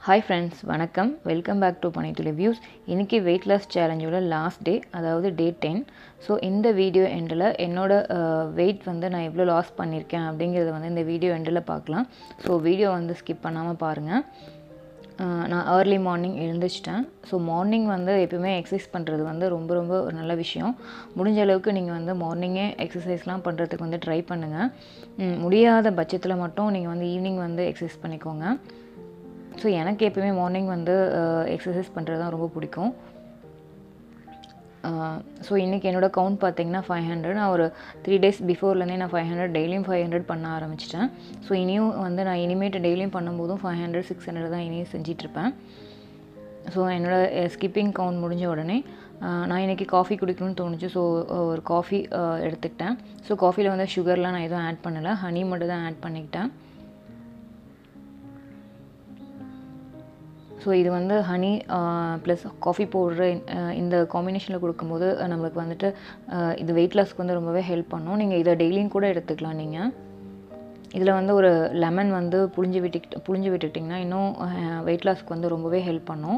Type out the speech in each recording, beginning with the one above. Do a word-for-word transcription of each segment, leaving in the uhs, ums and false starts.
Hi friends, வணக்கம். Welcome back to Panithuli views. இன்னைக்கு weight loss சேலஞ்சோட லாஸ்ட் டே, அதாவது டே டென். ஸோ இந்த வீடியோ எண்டில் என்னோட வெயிட் வந்து நான் எவ்வளோ லாஸ் பண்ணியிருக்கேன் அப்படிங்கிறத வந்து இந்த வீடியோ எண்டில் பார்க்கலாம். ஸோ வீடியோ வந்து ஸ்கிப் பண்ணாமல் பாருங்கள். நான் ஏர்லி மார்னிங் எழுந்திரிச்சிட்டேன். ஸோ மார்னிங் வந்து எப்பவுமே எக்ஸசைஸ் பண்ணுறது வந்து ரொம்ப ரொம்ப ஒரு நல்ல விஷயம். முடிஞ்ச அளவுக்கு நீங்கள் வந்து மார்னிங்கே எக்ஸசைஸ்லாம் பண்ணுறதுக்கு வந்து ட்ரை பண்ணுங்கள். முடியாத பட்சத்தில் மட்டும் நீங்கள் வந்து ஈவினிங் வந்து எக்ஸசைஸ் பண்ணிக்கோங்க. ஸோ எனக்கு எப்போயுமே மார்னிங் வந்து எக்ஸசைஸ் பண்ணுறது தான் ரொம்ப பிடிக்கும். ஸோ இன்றைக்கி என்னோடய கவுண்ட் பார்த்திங்கன்னா ஃபைவ் ஹண்ட்ரட். நான் ஒரு த்ரீ டேஸ் பிஃபோர்லேருந்தே நான் ஃபைவ் ஹண்ட்ரட் டெய்லியும் ஃபைவ் ஹண்ட்ரட் பண்ண ஆரம்பிச்சிட்டேன். ஸோ இனியும் வந்து நான் இனிமேட்டு டெய்லியும் பண்ணும்போதும் ஃபைவ் ஹண்ட்ரட் சிக்ஸ் ஹண்ட்ரட் தான் இனியும் செஞ்சிட்ருப்பேன். ஸோ என்னோடய ஸ்கிப்பிங் கவுண்ட் முடிஞ்ச உடனே நான் இன்றைக்கி காஃபி குடிக்கணும்னு தோணுச்சு. ஸோ ஒரு காஃபி எடுத்துக்கிட்டேன். ஸோ காஃபியில் வந்து சுகர்லாம் நான் எதுவும் ஆட் பண்ணலை, ஹனி மட்டும் தான் ஆட் பண்ணிக்கிட்டேன். ஸோ இது வந்து ஹனி ப்ளஸ் காஃபி பவுட்ரு இந்த காம்பினேஷனில் கொடுக்கும்போது நம்மளுக்கு வந்துட்டு இது வெயிட் லாஸ்க்கு வந்து ரொம்பவே ஹெல்ப் பண்ணும். நீங்கள் இதை டெய்லியும் கூட எடுத்துக்கலாம். நீங்கள் இதில் வந்து ஒரு லெமன் வந்து புழிஞ்சு விட்டு புழிஞ்சு விட்டுட்டிங்கன்னா இன்னும் வெயிட் லாஸ்க்கு வந்து ரொம்பவே ஹெல்ப் பண்ணும்.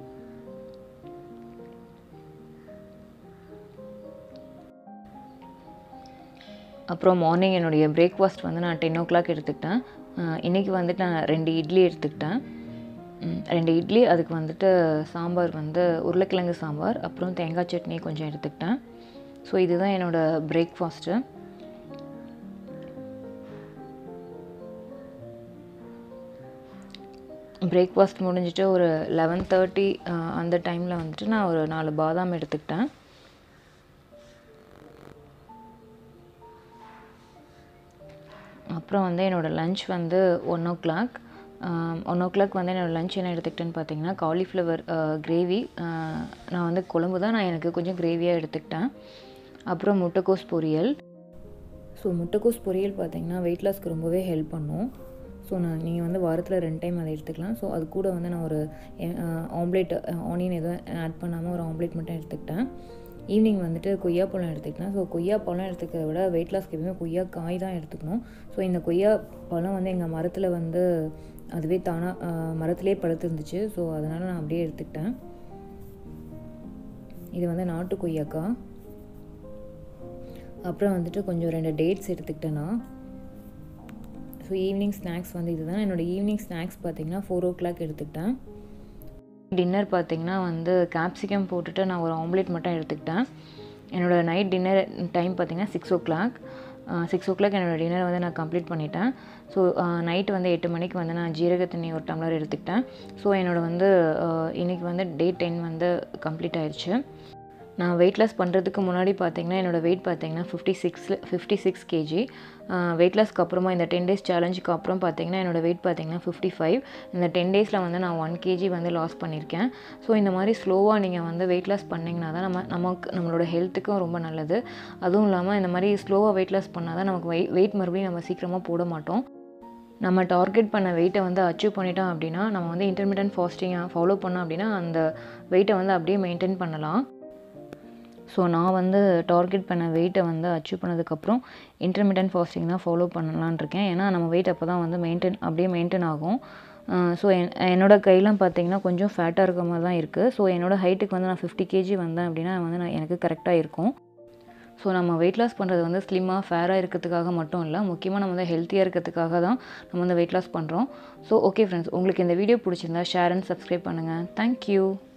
அப்புறம் மார்னிங் என்னுடைய பிரேக்ஃபாஸ்ட் வந்து நான் டென் ஓ கிளாக் எடுத்துக்கிட்டேன். இன்றைக்கி வந்துட்டு நான் ரெண்டு இட்லி எடுத்துக்கிட்டேன். ரெண்டு இட்லி, அதுக்கு வந்துட்டு சாம்பார் வந்து உருளைக்கிழங்கு சாம்பார், அப்புறம் தேங்காய் சட்னி கொஞ்சம் எடுத்துக்கிட்டேன். ஸோ இதுதான் என்னோடய பிரேக்ஃபாஸ்ட்டு. பிரேக்ஃபாஸ்ட் முடிஞ்சிட்டு ஒரு லெவன் தேர்ட்டி அந்த டைமில் வந்துட்டு நான் ஒரு நாலு பாதாம் எடுத்துக்கிட்டேன். அப்புறம் வந்து என்னோடய லன்ச் வந்து one o'clock one o'clock வந்து என்னோடய லன்ச் என்ன எடுத்துக்கிட்டேன்னு பார்த்தீங்கன்னா காலிஃப்ளவர் கிரேவி. நான் வந்து குழம்பு தான், நான் எனக்கு கொஞ்சம் கிரேவியாக எடுத்துக்கிட்டேன். அப்புறம் முட்டைக்கோஸ் பொரியல். ஸோ முட்டைக்கோஸ் பொரியல் பார்த்திங்கன்னா வெயிட் லாஸ்க்கு ரொம்பவே ஹெல்ப் பண்ணும். ஸோ நான் நீங்கள் வந்து வாரத்தில் ரெண்டு டைம் அதை எடுத்துக்கலாம். ஸோ அது கூட வந்து நான் ஒரு ஆம்லேட், ஆனியன் எதுவும் ஆட் பண்ணாமல் ஒரு ஆம்லேட் மட்டும் எடுத்துக்கிட்டேன். ஈவினிங் வந்துட்டு கொய்யா பழம் எடுத்துக்கிட்டேன். ஸோ கொய்யா பழம் எடுத்துக்கிறத விட வெயிட் லாஸ்க்கு எப்பவுமே கொய்யா காய் தான் எடுத்துக்கணும். ஸோ இந்த கொய்யா பழம் வந்து எங்கள் மரத்தில் வந்து அதுவே தானாக மரத்துலேயே பழுத்து இருந்துச்சு. ஸோ அதனால் நான் அப்படியே எடுத்துக்கிட்டேன். இது வந்து நாட்டு கொய்யாக்கா. அப்புறம் வந்துட்டு கொஞ்சம் ரெண்டு டேட்ஸ் எடுத்துக்கிட்டேன்னா. ஸோ ஈவினிங் ஸ்நாக்ஸ் வந்து இதுதான். என்னோடய ஈவினிங் ஸ்நாக்ஸ் பார்த்திங்கன்னா ஃபோர் ஓ கிளாக் எடுத்துக்கிட்டேன். டின்னர் பார்த்திங்கன்னா வந்து கேப்சிகம் போட்டுட்டு நான் ஒரு ஆம்லேட் மட்டும் எடுத்துக்கிட்டேன். என்னோடய நைட் டின்னர் டைம் பார்த்திங்கன்னா six o'clock six o'clock என்னோடய டின்னர் வந்து நான் கம்ப்ளீட் பண்ணிட்டேன். ஸோ நைட்டு வந்து எட்டு மணிக்கு வந்து நான் ஜீரக தண்ணி ஒரு டம்ளர் எடுத்துக்கிட்டேன். ஸோ என்னோடய வந்து இன்றைக்கி வந்து டே டென் வந்து கம்ப்ளீட் ஆயிடுச்சு. நான் வெயிட் லாஸ் பண்ணுறதுக்கு முன்னாடி பார்த்திங்கன்னா என்னோடய வெயிட் பார்த்திங்கன்னா ஃபிஃப்டி சிக்ஸில் ஃபிஃப்டி சிக்ஸ் கேஜி. வெயிட் லாஸ்க்கு அப்புறமா இந்த டென் டேஸ் சேலஞ்சுக்கு அப்புறம் பார்த்திங்கன்னா என்னோடய வெயிட் பார்த்திங்கன்னா ஃபிஃப்டி ஃபைவ். இந்த டென் டேஸில் வந்து நான் ஒன் கேஜி வந்து லாஸ் பண்ணியிருக்கேன். ஸோ இந்த மாதிரி ஸ்லோவாக நீங்கள் வந்து வெயிட் லாஸ் பண்ணிங்கன்னா தான் நம்ம நமக்கு நம்மளோட ஹெல்த்துக்கும் ரொம்ப நல்லது. அதுவும் இல்லாமல் இந்த மாதிரி ஸ்லோவாக வெயிட் லாஸ் பண்ணால் தான் நமக்கு வெயிட் வெயிட் மறுபடியும் நம்ம சீக்கிரமாக போட மாட்டோம். நம்ம டார்கெட் பண்ண வெயிட்டை வந்து அச்சீவ் பண்ணிட்டோம் அப்படின்னா, நம்ம வந்து இன்டர்மிட்டன்ட் ஃபாஸ்டிங்கை ஃபாலோ பண்ணோம் அப்படின்னா அந்த வெயிட்டை வந்து அப்படியே மெயின்டைன் பண்ணலாம். ஸோ நான் வந்து டார்கெட் பண்ண வெயிட்டை வந்து அச்சீவ் பண்ணதுக்கப்புறம் இன்டர்மிட்டன்ட் ஃபாஸ்டிங் தான் ஃபாலோ பண்ணலான்னு இருக்கேன். ஏன்னா நம்ம வெயிட் அப்போ தான் வந்து மெயின்டைன் அப்படியே மெயின்டைன் ஆகும். ஸோ என் என்னோடய கையெல்லாம் பார்த்திங்கன்னா கொஞ்சம் ஃபேட்டாக இருக்க மாதிரி தான் இருக்குது. ஸோ என்னோடய ஹைட்டுக்கு வந்து நான் ஃபிஃப்டி கேஜி வந்தேன் அப்படின்னா வந்து நான் எனக்கு கரெக்டாக இருக்கும். ஸோ நம்ம வெயிட் லாஸ் பண்ணுறது வந்து ஸ்லிம்மாக ஃபேராக இருக்கிறதுக்காக மட்டும் இல்லை, முக்கியமாக நம்ம வந்து ஹெல்த்தியாக இருக்கிறதுக்காக தான் நம்ம வந்து வெயிட் லாஸ் பண்ணுறோம். ஸோ ஓகே ஃப்ரெண்ட்ஸ், உங்களுக்கு இந்த வீடியோ பிடிச்சிருந்தா ஷேர் அண்ட் சப்ஸ்கிரைப் பண்ணுங்கள். தேங்க்யூ.